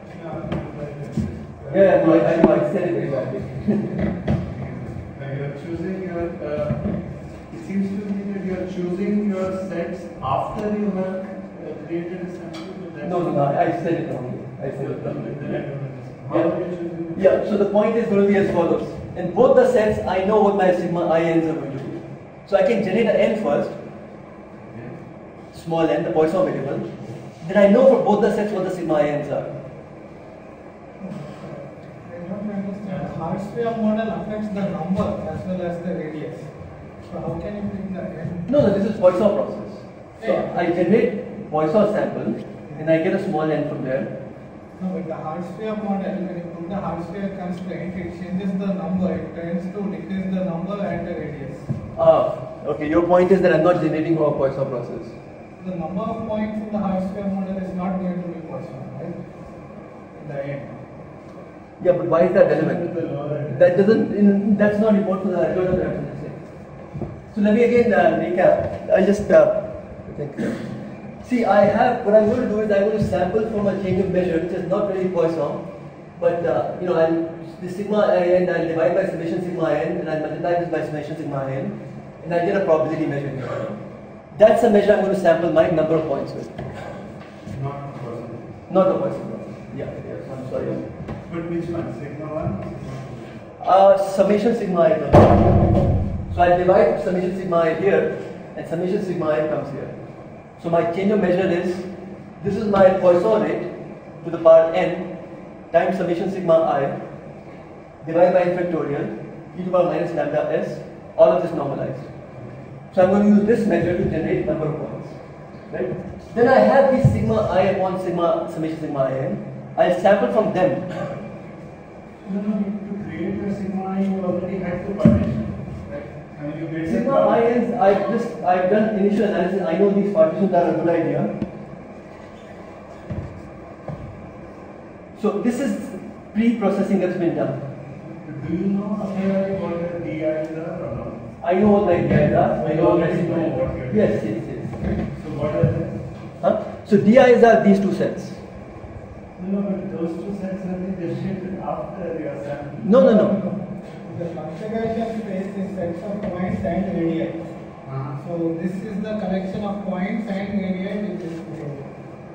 B: Yeah, no, I, I know, I said it very badly.
C: When you're choosing your, uh, it seems to me that you're you're choosing your sets after you have uh, created a sample.
B: No, no, no, I said it wrongly. I said it wrongly.
C: Then I don't understand. How are you choosing?
B: Yeah, so the point is going to be as follows. In both the sets, I know what my sigma I n's are going to be. So I can generate an n first, small n, the Poisson variable. Then I know for both the sets what the sigma I n's are.
D: I don't understand. The hard sphere model affects the number as well as the radius. So how can you pick the n?
B: No, no, this is Poisson process. So
D: Yeah.
B: I generate Poisson sample and I get a small n from there.
D: No, but the hard sphere model, when you put the hard sphere constraint, it changes the number. It tends to decrease the number and the radius.
B: Ah, okay, your point is that I'm not generating from a Poisson process.
D: The number of points in the hard sphere model is not going to be Poisson, right? In the end.
B: Yeah, but why is that relevant? That doesn't, in, that's not important to the algorithm that I'm going to say. So let me again uh, recap. I'll just, uh, I think, uh, see, I have, what I'm going to do is I'm going to sample from a change of measure, which is not really Poisson, but, uh, you know, I'll, the sigma n, I'll divide by summation sigma n, and I'll multiply this by summation sigma n, and I'll get a probability measure here. That's a measure I'm going to sample my number of points with.
C: Not Poisson.
B: Not a Poisson. Yeah, yes, I'm sorry.
C: But which one? Sigma one?
B: Uh, summation sigma I comes. So I divide summation sigma I here, and summation sigma I comes here. So my change of measure is, this is my Poisson rate to the power n times summation sigma I divided by n factorial e to the power minus lambda s, all of this normalized. So I'm going to use this measure to generate number of points. Right? Then I have these sigma I upon sigma summation sigma n. I'll sample from them.
C: No, no, to create your sigma, you already had the partition. Right? I mean, you made
B: Sigma I n's, I've just, I've done initial analysis, I know these partitions are a good idea. So this is pre-processing that's been done.
C: Do you know a priori what the D Is are or not?
B: I know what my D Is are, I know what my
C: You
B: sigma
C: know
B: is.
C: what you're doing.
B: Yes, yes, yes.
C: So what are they?
B: Huh? So D Is are these two sets.
C: No, but those two sets have been generated after your sample.
B: No, no, no.
D: The configuration space is sets of points and radii.
C: Uh-huh.
D: So this is the collection of points and radii which is created.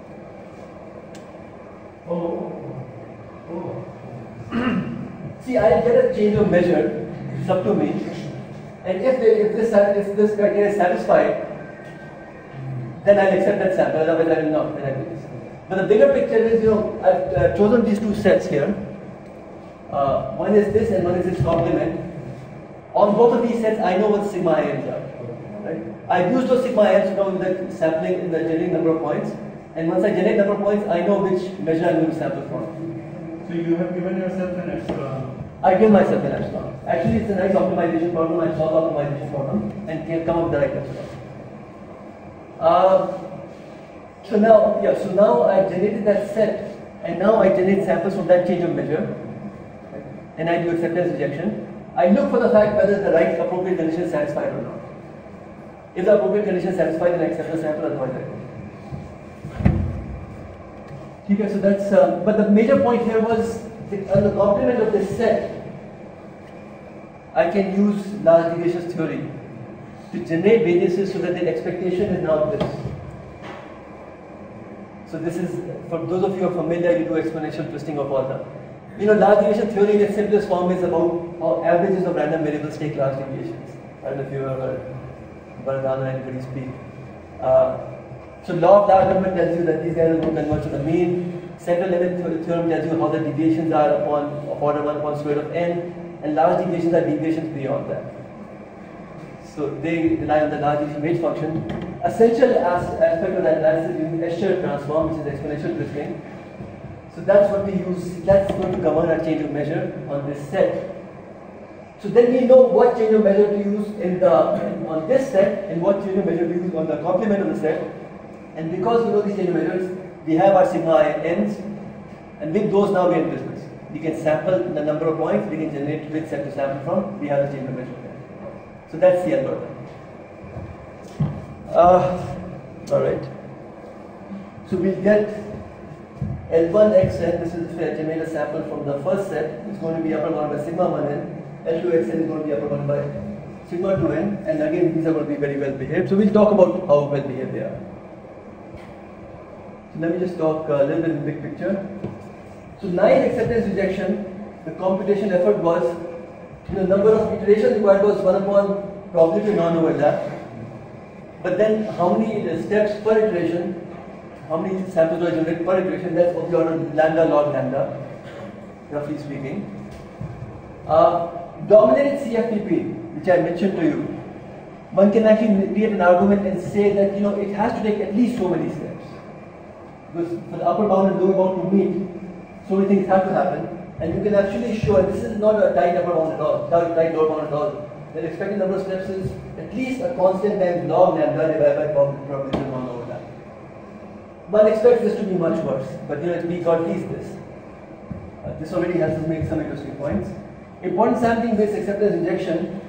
C: Oh, oh.
B: See, I'll get a change of measure, it's up to me. And if, they, if, this, if this criteria is satisfied, then I'll accept that sample, otherwise I will not. Then I will. But the bigger picture is, you know, I've uh, chosen these two sets here. Uh, one is this and one is its complement. On both of these sets, I know what sigma I n's are. Right? I've used those sigma I n's to know the sampling in the generating number of points. And once I generate number of points, I know which measure I'm going to sample from.
C: So you have given yourself an epsilon.
B: I give myself an epsilon. Actually, it's a nice optimization problem. I solve the optimization problem and can come up with the right epsilon. Uh, so now, yeah, so now I generated that set, and now I generate samples from that change of measure, and I do acceptance rejection. I look for the fact whether the right appropriate condition is satisfied or not. If the appropriate condition is satisfied, then I accept the sample, otherwise I don't. Okay, so that's, uh, but the major point here was, the, on the complement of this set, I can use large deviations theory to generate variances so that the expectation is now this. So this is, for those of you who are familiar, you do exponential twisting of order. You know, large deviation theory in its simplest form is about how averages of random variables take large deviations. I don't know if you ever heard Bardhan or anybody speak. Uh, so law of large number tells you that these guys are going to converge to the mean. Central limit theorem tells you how the deviations are upon of order one upon square root of n, and large deviations are deviations beyond that. So they rely on the large deviation weight function. Essential as aspect of that analysis is using Escher transform, which is exponential twisting. So that's what we use, that's going to govern our change of measure on this set. So then we know what change of measure to use in the, in, on this set and what change of measure to use on the complement of the set. And because we know these change of measures, we have our sigma n's, and with those now we're in business. We can sample the number of points, we can generate which set to sample from, we have the change of measure there. So that's the algorithm. Uh, Alright. So we'll get L one X n, this is if I generate a sample from the first set, it's going to be upper bound by sigma one n. L two X n is going to be upper bound by sigma two n, and again these are going to be very well behaved. So we'll talk about how well behaved they are. So let me just talk a little bit in the big picture. So naive acceptance rejection, the computation effort was, you know, number of iterations required was one upon probability of non-overlap. But then how many steps per iteration, how many samples were generated per iteration, that's of the order lambda log lambda, roughly speaking. Uh, dominated C F T P, which I mentioned to you, one can actually create an argument and say that, you know, it has to take at least so many steps. Because for the upper bound and lower bound to meet, so many things have to happen. And you can actually show, and this is not a tight upper bound at all, not a tight lower bound at all, the expected number of steps is at least a constant times log lambda divided by probability of non-overlap. One expects this to be much worse, but you know, we got at least this. Uh, this already helps us make some interesting points. Important sampling based acceptance rejection.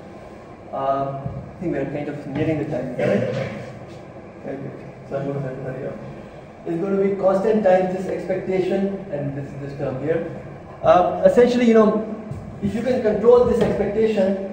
B: Uh, I think we are kind of nearing the time, right? Very good. So I'm going to have to hurry up. It's going to be constant times this expectation and this this term here. Uh, essentially, you know, if you can control this expectation,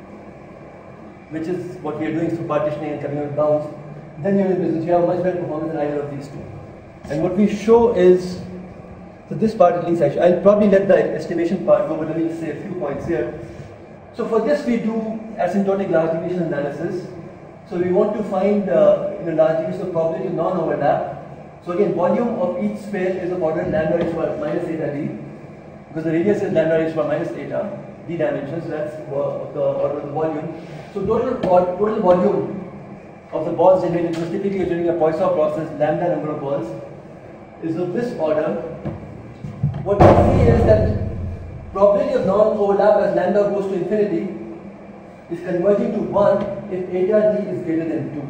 B: which is what we are doing through partitioning and coming out bounds, then you're in business. You have much better performance than either of these two. And what we show is, so this part at least, actually, I'll probably let the estimation part go, but let me just say a few points here. So for this, we do asymptotic large deviation analysis. So we want to find uh, in a large deviation of probability of non-overlap. So again, volume of each sphere is of order lambda h bar minus eta d, because the radius is lambda h bar minus eta, d dimensions, so that's of the order of the volume. So total, total volume of the balls generated, because typically during a Poisson process, lambda number of balls is of this order. What we see is that probability of non-overlap as lambda goes to infinity is converging to one if eta d is greater than two.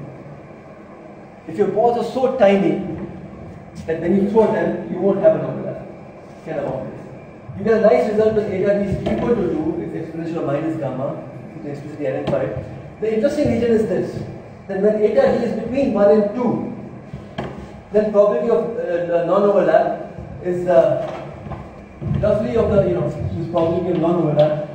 B: If your balls are so tiny that when you throw them, you won't have an overlap. Kind of obvious. You get a nice result when eta d is equal to two if exponential of minus gamma, you can explicitly identify. The interesting region is this, that when eta d is between one and two, then probability of uh, non-overlap is uh, roughly of the, you know, this probability of non-overlap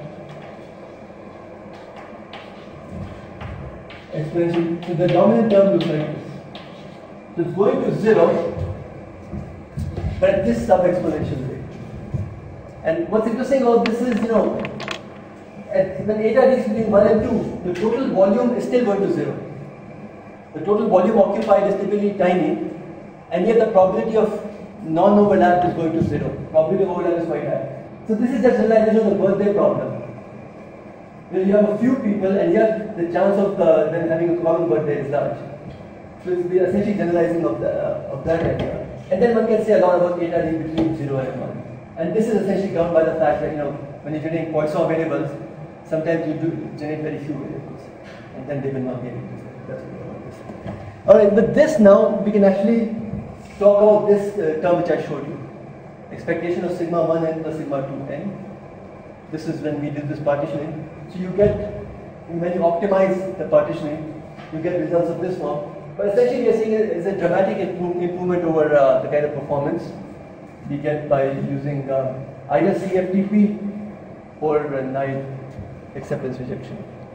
B: exponential. So the dominant term looks like this. So it's going to zero, but at this sub-exponential rate. And what's interesting about this is, you know, at, when eta d is between one and two, the total volume is still going to zero. The total volume occupied is typically tiny, and yet the probability of non-overlap is going to zero. Probability of overlap is quite high. So this is the generalization of the birthday problem. Where you have a few people, and yet the chance of the, them having a common birthday is large. So it's essentially generalizing of, the, uh, of that idea. And then one can say a lot about eta d between zero and one. And this is essentially governed by the fact that, you know, when you're generating Poisson variables, sometimes you do generate very few variables, and then they will not be able to say. That's what about this. Alright, with this now, we can actually talk about this uh, term which I showed you. Expectation of sigma one n plus sigma two n. This is when we do this partitioning. So you get, when you optimize the partitioning, you get results of this form. But essentially, we are seeing is a dramatic improve, improvement over uh, the kind of performance we get by using uh, either C F T P or uh, naive acceptance rejection.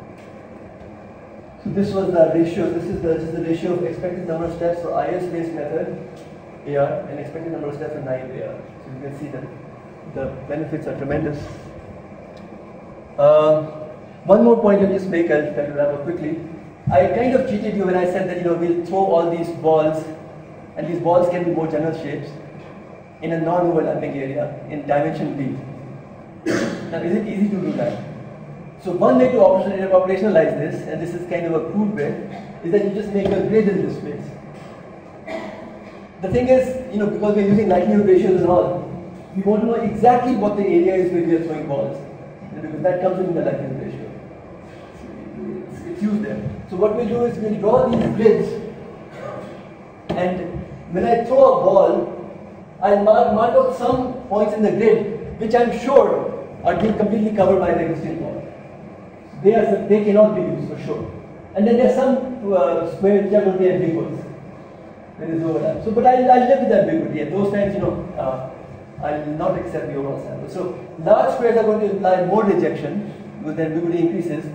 B: So this was the ratio. This is the, this is the ratio of expected number of steps for I S-based method A R and expected number of steps for naive A R. So you can see that the benefits are tremendous. Uh, one more point I'll just make. I'll try to wrap up quickly. I kind of cheated you when I said that, you know, we'll throw all these balls, and these balls can be more general shapes in a non-overlapping area in dimension B. Now, is it easy to do that? So one way to operationalize this, and this is kind of a crude way, is that you just make a grid in this space. The thing is, you know, because we're using likelihood ratios and all, we want to know exactly what the area is where we are throwing balls, because that comes in the likelihood ratio. It's, it's used there. So what we'll do is we'll draw these grids, and when I throw a ball, I'll mark, mark out some points in the grid which I'm sure are being completely covered by the existing ball. They, are, they cannot be used for sure. And then there are some uh, squares which are going to be ambiguous. There is overlap. So, but I'll, I'll live with ambiguity. At those times, you know, uh, I'll not accept the overall sample. So large squares are going to imply more rejection because the ambiguity increases.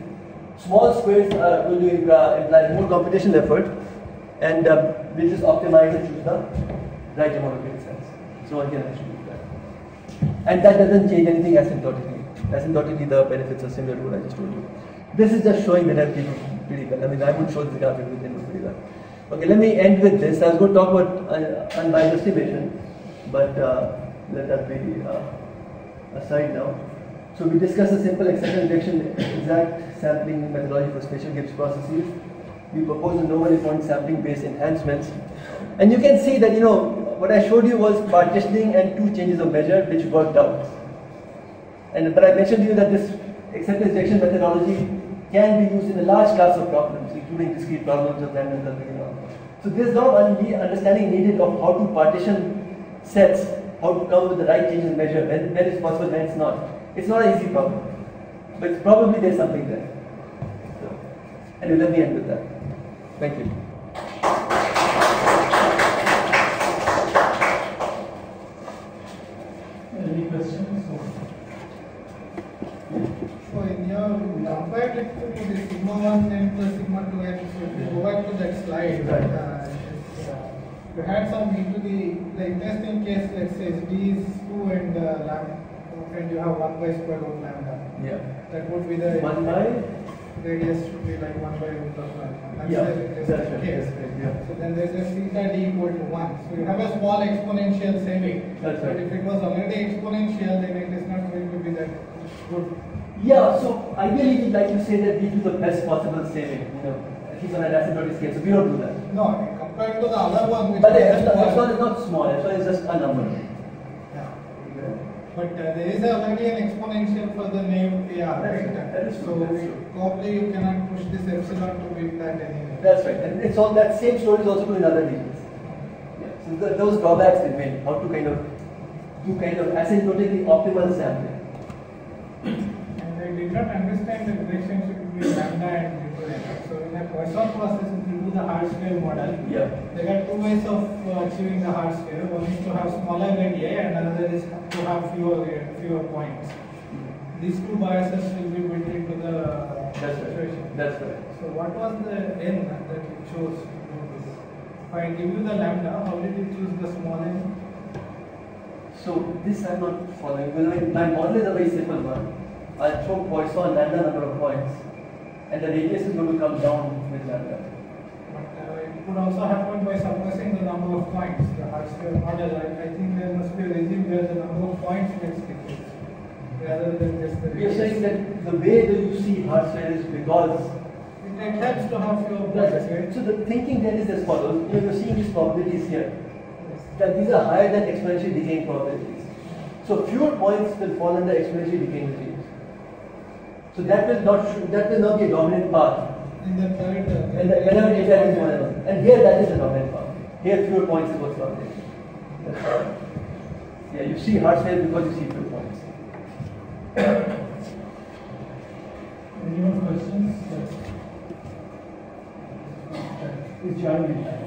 B: Small squares are going to uh, imply more computational effort, and uh, we'll just optimize and choose the right amount of grid cells. So one can actually do that. And that doesn't change anything asymptotically. Asymptotically, the benefits are similar to what I just told you. This is just showing that I'm people pretty well. I mean, I would show this graphic with them pretty well. Okay, let me end with this. I was going to talk about uh, unbiased estimation, but uh, let that be uh, aside now. So we discussed a simple exception detection exact sampling methodology for spatial Gibbs processes. We propose a novel point sampling based enhancements. And you can see that, you know, what I showed you was partitioning and two changes of measure which worked out. And but I mentioned to you that this acceptance detection methodology can be used in a large class of problems, including discrete problems of random numbers and all. So there's no understanding needed of how to partition sets, how to come with the right change in measure, when, when it's possible, when it's not. It's not an easy problem, but probably there's something there. So, anyway, let me end with that. Thank you.
C: Any questions?
D: So in your compared it to the sigma one and the sigma two, and so if you go back to that slide, uh, uh, you had some into the the interesting case. Let's say D is two and uh, lambda, and you have one by square root lambda.
B: Yeah.
D: That would be the
B: One by
D: radius should be like one by root of lambda. That's
B: yeah.
D: the interesting
B: That's
D: case.
B: right. Yeah.
D: So then there's a theta d equal to one. So you have a small exponential saving.
B: That's
D: But
B: right.
D: if it was already exponential, then it is not going to be that good.
B: Yeah, so ideally we'd like to say that we do the best possible saving, you know, at least on an asymptotic scale, so we don't do that.
D: No, compared to the other one, which
B: But
D: was
B: it's not,
D: one.
B: it's not, it's not small, it's not, it's just a number.
D: Yeah. But uh, there is already an exponential for the name A R, right?
B: That is
D: so
B: true, that's true.
D: probably you cannot push this epsilon to beat that anyway.
B: That's right, and it's all that same story is also true in other regions. Yeah. So the, those drawbacks remain, how to kind of do kind of asymptotically optimal sampling.
D: And I did not understand the relationship between lambda and Invariant. So in a Poisson process, if you do the hard-scale model,
B: Yeah.
D: there are two ways of uh, achieving the hard-scale. One is to have smaller radii, and another is to have fewer fewer points. These two biases will be built into the
B: That's
D: situation.
B: right. That's right.
D: So what was the n that you chose to do this? If I give you the lambda, how did you choose the small n?
B: So this I'm not following. Well, my- my model is a very simple one. I'll throw Poisson lambda number of points, and the radius is going to come down with lambda.
D: But uh, it could also happen by suppressing the number of points. The hard-scale model, I, I think there must be a regime where the number of points gets decreased, rather than just the
B: We are
D: radius.
B: saying that the way that you see hardware is because
D: It, it helps to have fewer
B: that's
D: points,
B: right.
D: right?
B: So the thinking then is as follows. You know, you're seeing these probabilities here.
D: Yes.
B: That these are higher than exponentially decaying probabilities. So fewer points will fall under exponentially decaying regimes. So that will not that will not be a dominant path.
D: In the third, uh,
B: And the whenever data is one and one. And here that is the dominant path. Here fewer points is what's dominant. That's right. Yeah, you see hardware because you see fewer points.
C: Any more questions? Yes. Is John